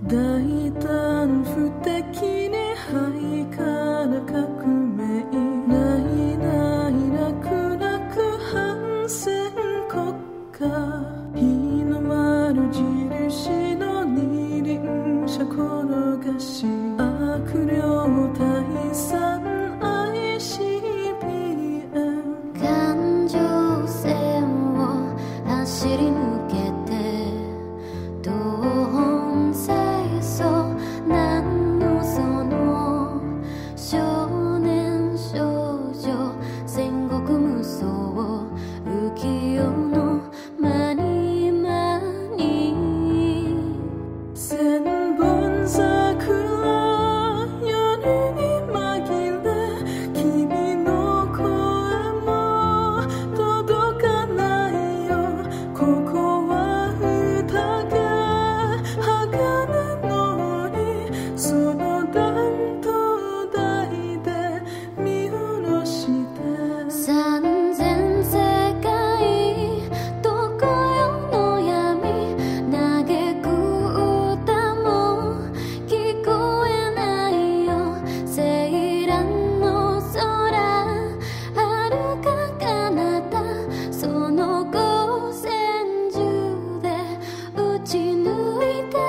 大胆不敵にハイカな革命ないない泣く泣く反戦国家日の丸印の二輪車転がし悪霊退散 ICBM 環状線を走り抜けて東奔西走何のその少年少女戦国無双浮世の間に間に千本桜夜に紛れ君の声も届かないよここは宴鋼の檻その断頭台で見下ろして三千世界どこよの闇嘆く歌も聞こえないよ青蘭の空遥か彼方その光線中で打ち抜いて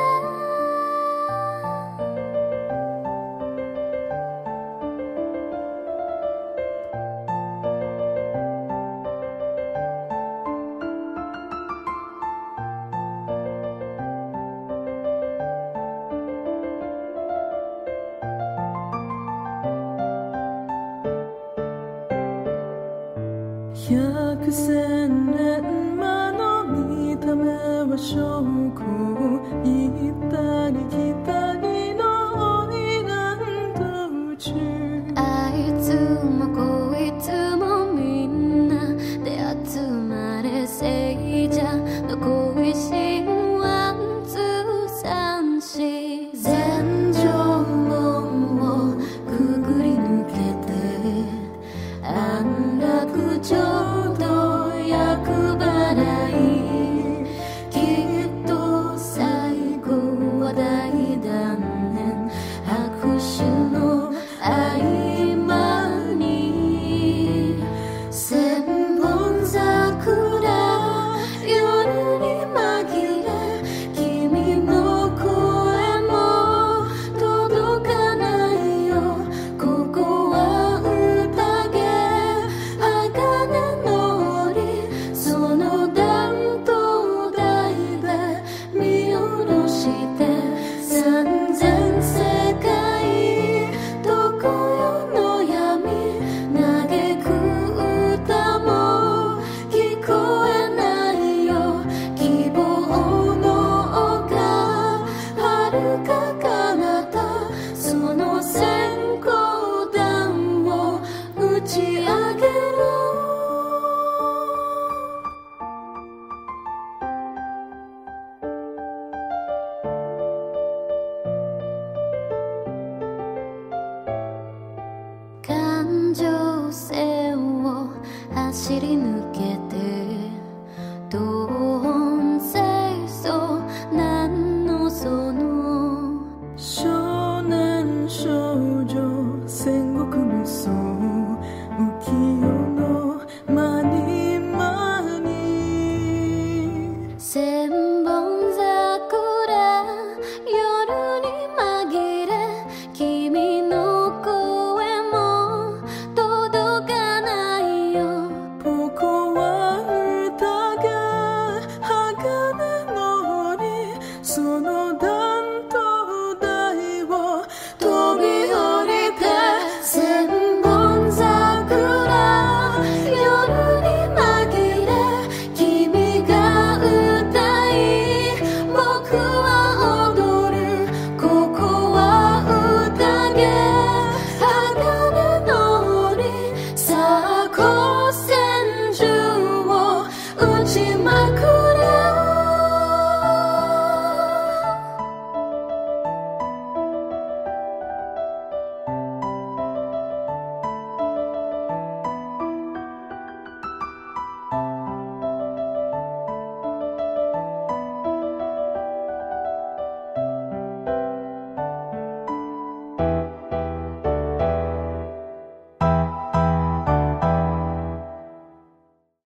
百千年間の見た目は証拠行ったり来たりの花魁道中あいつもこいつもみんなで集まれ聖者の恋心ワンツー三四全城門をくぐり抜けて安楽町と厄払いきっと最後は大断念拍手の合間に千本桜夜に紛れ君の声も届かないよここは宴鋼の檻その断頭台で見下ろして三千世界どこよの闇嘆く歌も聞こえないよ希望の丘遥か彼方その閃光弾を打ち上げろ環状線を走り抜けて東奔西走何のその